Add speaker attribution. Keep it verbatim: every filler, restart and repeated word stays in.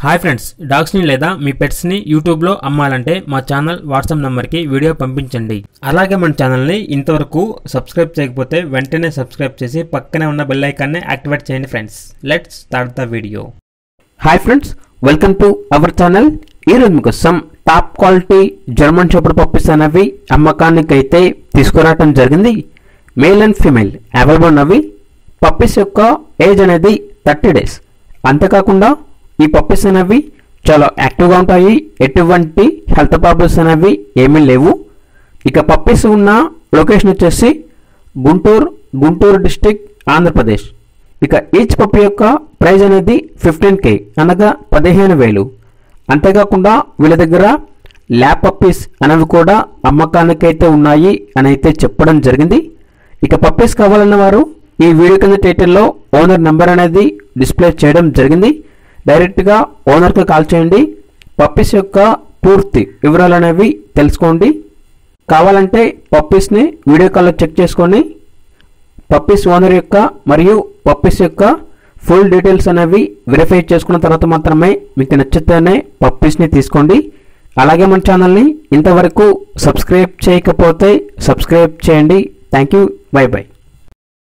Speaker 1: Hi friends, డాగ్స్ని లేదా మీ పెట్స్ని యూట్యూబ్లో అమ్మాలంటే మా ఛానల్ వాట్సాప్ నెంబర్కి వీడియో పంపించండి. అలాగే మన ఛానల్ని ఇంతవరకు సబ్స్క్రైబ్ చేయకపోతే వెంటనే సబ్స్క్రైబ్ చేసి పక్కనే ఉన్న బెల్ ఐకాన్ని యాక్టివేట్ చేయండి friends. Let's start the video.
Speaker 2: Hi friends, welcome to our channel. ఈరోజు మీకోసం top quality German shepherd puppies అనేవి అమ్మకానికి అయితే తీసుకురావడం జరిగింది. మేల్ అండ్ ఫీమేల్ అవైలబుల్ ఉన్నవి. పప్పీస్ యొక్క ఏజ్ అనేది థర్టీ డేస్. అంతేకాకుండా ఈ పప్పీస్ అనేవి చాలా యాక్టివ్గా ఉంటాయి. ఎటువంటి హెల్త్ ప్రాబ్లమ్స్ అనేవి ఏమీ లేవు. ఇక పప్పీస్ ఉన్న లొకేషన్ వచ్చేసి గుంటూరు గుంటూరు డిస్టిక్ ఆంధ్రప్రదేశ్. ఇక ఈచ్ పప్పీ యొక్క ప్రైస్ అనేది ఫిఫ్టీన్ కే అనగా పదిహేను వేలు. అంతేకాకుండా వీళ్ళ దగ్గర ల్యాబ్ పప్పీస్ అనేవి కూడా అమ్మకానికి అయితే ఉన్నాయి అని అయితే చెప్పడం జరిగింది. ఇక పప్పీస్ కావాలన్న వారు ఈ వీడియో కింద టైటిల్లో ఓనర్ నెంబర్ అనేది డిస్ప్లే చేయడం జరిగింది. డైరెక్ట్గా ఓనర్కి కాల్ చేయండి. పప్పీస్ యొక్క పూర్తి వివరాలు అనేవి తెలుసుకోండి. కావాలంటే పప్పీస్ని వీడియో కాల్లో చెక్ చేసుకొని పప్పీస్ ఓనర్ యొక్క మరియు పప్పీస్ యొక్క ఫుల్ డీటెయిల్స్ అనేవి వెరిఫై చేసుకున్న తర్వాత మాత్రమే మీకు నచ్చితేనే పప్పీస్ని తీసుకోండి. అలాగే మన ఛానల్ని ఇంతవరకు సబ్స్క్రైబ్ చేయకపోతే సబ్స్క్రైబ్ చేయండి. Thank you. Bye by.